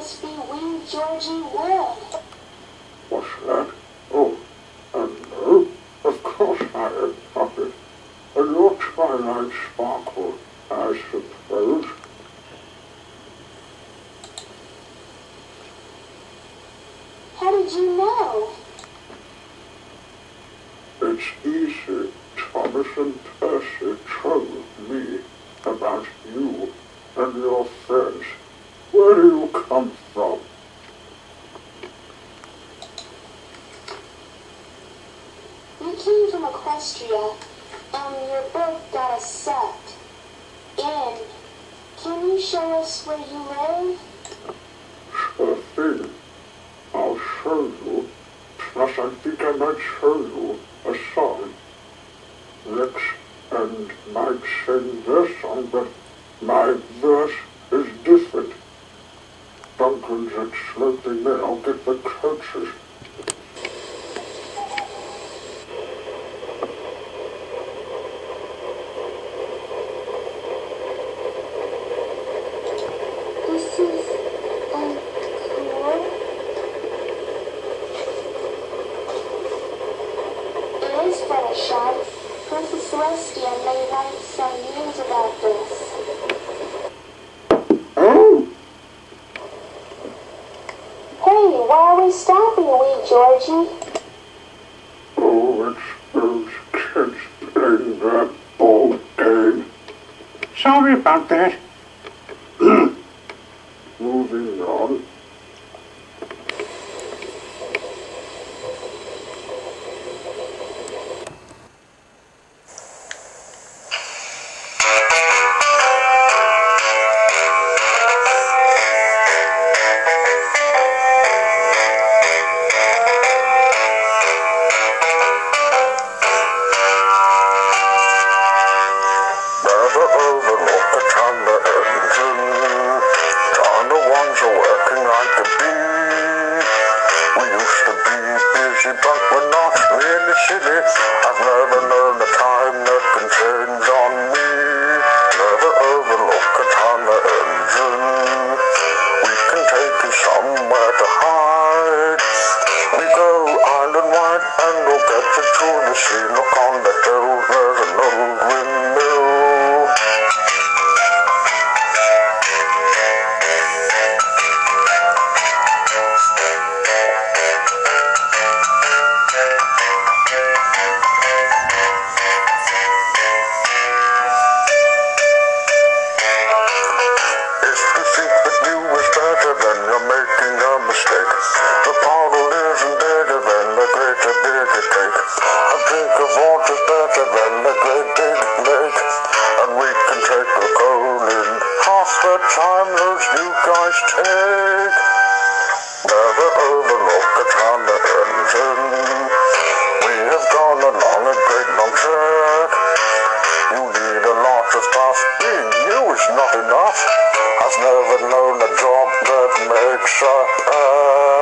MLP Wee Georgie Wood. What's that? Oh, no. Of course I am, Puppet. And your Twilight sparkle, I suppose. How did you know? It's easy. Thomas and Percy told me about you and your friends. Where do you come from? We came from Equestria, and your boat got us sucked in. Can you show us where you live? Sure thing. I'll show you. Plus, I think I might show you a song. Rex and might sing their song, but my verse is different. Duncan's at Sloping Mill. I'll get the coaches. This is, cool. It is funny, Sean. Princess Celestia may write some news about this. Oh! Hey, why are we stopping, Wee Georgie? Oh, it's those kids playing that ball game. Sorry about that. Moving on. But we're not really silly. I've never known a time that contains on me. Never overlook a time that ends in. We can take you somewhere to hide. We go island wide and we'll get you to the sea. Look on the hill, there's an old windmill. Time those new guys take. Never overlook a time that ends in. We have gone along a great long trek. You need a lot of stuff. Being you is not enough. I've never known a job that makes a